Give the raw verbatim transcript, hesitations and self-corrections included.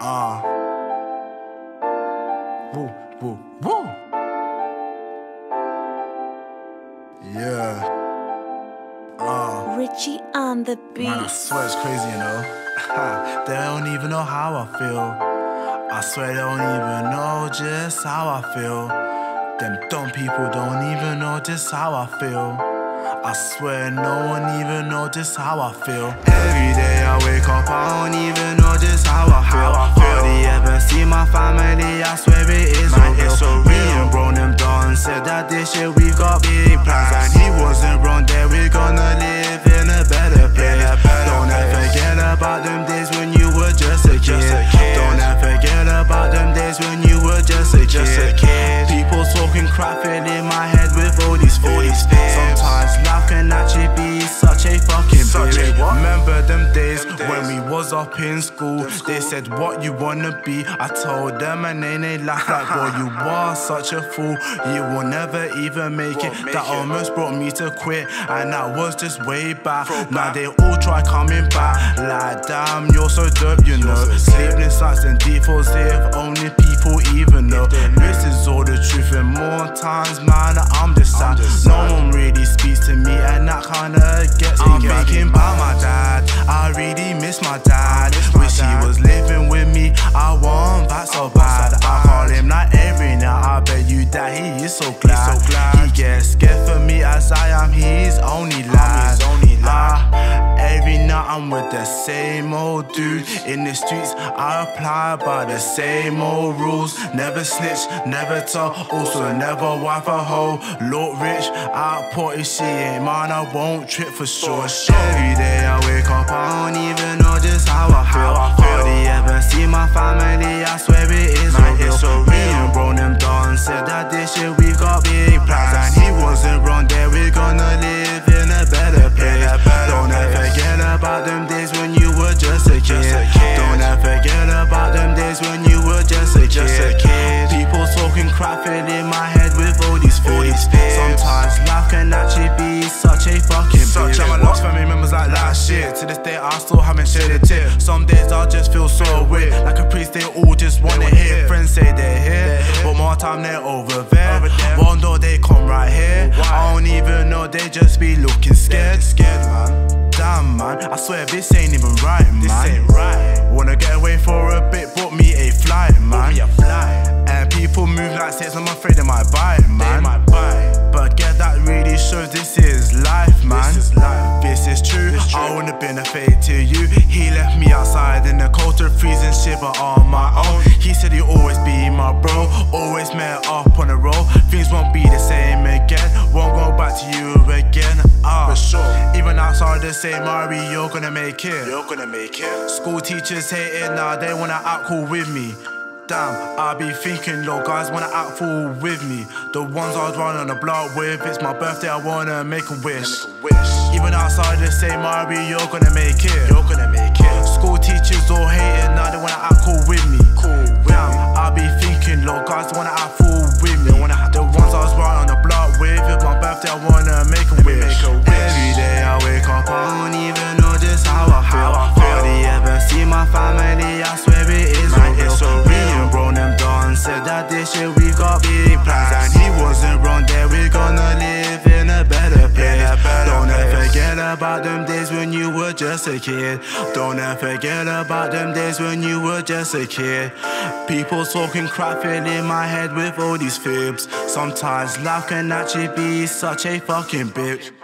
Uh. Woo, woo, woo. Yeah. Uh. Richie on the beat. Man, I swear it's crazy, you know. They don't even know how I feel. I swear they don't even know just how I feel. Them dumb people don't even know just how I feel. I swear no one even know just how I feel. Every day I wake up, I don't even know just how I feel. Hardly ever see my family, I swear it is so real. So me and bro them done said that this year we've got big plans, and he wasn't wrong there. We're gonna live in a better place. Don't ever forget about them days when you were just a kid. Don't ever forget about them days when you were just a kid. People talking crap in my head with all these fears. Sometimes life can actually be such a fucking bitch. Remember them days when we was up in school? They said what you wanna be. I told them and then they laughed like, boy, you are such a fool. You will never even make it. That almost brought me to quit, and that was just way back. Now they all try coming back. Like damn, you're so dope, you know. Sleepless nights and defaults, if only people even know. This is all the truth, and more times, man, I'm just sad. No one really speaks to me, and that kinda gets me. I'm thinking about my dad. I really miss my dad. Wish he was living with me. I want that so bad. I call him like every night. I bet you that he is so glad. He gets scared for me as I am his only lad. Ah, every night I'm with the same old dude. In the streets I apply by the same old rules. Never snitch, never tell. Also never wife a hoe. Look rich, out party, she ain't mine, I won't trip for sure. Every day I wake up, I don't even know just how I feel. Hardly ever see my family, I swear it is so real. Me and bro them done said that this year we've got big plans, and he wasn't wrong there. We're gonna live in a better place. Don't ever forget about them days when you were just a kid. Don't ever forget about them days when you were just a kid. People talking crap in my head with all these fears. Sometimes life can actually be such a fucking bitch. I lost family members like last year. To this day I still haven't shared a tip. Some days I just feel so weird, like a priest they all just wanna hear. Friends say they're here, but more time they're over there. One door they come right here. I don't even know, they just be looking scared. Scared, man. Damn, man, I swear this ain't even right, man. This ain't right. Wanna get away for a bit, book me a flight, man. Me a flight. And people move like six, I'm afraid they might buy it, man. They might buy it. But get that really shows this is life, man. This is life. This is true. This I wouldn't have been a fake to you. He left me outside in the cold to freezing shiver on my own. He said he'd always be my bro, always met up on the road. Things won't be the same again, won't go back to you again. Ah, for sure. Even outside the same Mari, you're gonna make it. You're gonna make it. School teachers hate it now, they wanna act cool with me. Damn, I be thinking, look, guys wanna act fool with me. The ones I was running on the block with, it's my birthday, I wanna make a wish. Even outside the same Mari, you're gonna make it. You're gonna make it. School teachers all hate it now, they wanna act cool with me. Cool. Damn, I be thinking, look, guys wanna act fool with me. The ones I was running on the block with, it's my birthday, I wanna make a wish. Every day I wake up, I don't even know just how I feel. Hardly ever see my family, I swear it is so real. Me and bro them done said that this year we've got big plans, and he wasn't wrong there. We're gonna live in a better place. Don't ever forget about them days when you were just a kid. Don't ever forget about them days when you were just a kid. People talking crap in my head with all these fibs. Sometimes life can actually be such a fucking bitch.